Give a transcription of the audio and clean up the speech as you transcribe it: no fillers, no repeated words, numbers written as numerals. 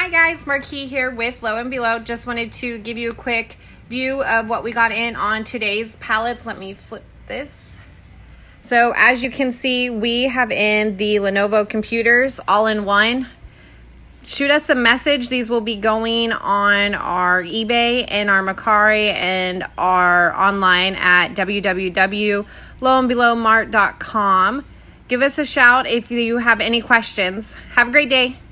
guys, Marquis here with Low and Below. Just wanted to give you a quick view of what we got in on today's pallets. Let me flip this. So as you can see, we have in the Lenovo computers all in one. Shoot us a message. These will be going on our eBay and our Mercari and our online at www.lowandbelowmart.com. Give us a shout if you have any questions. Have a great day.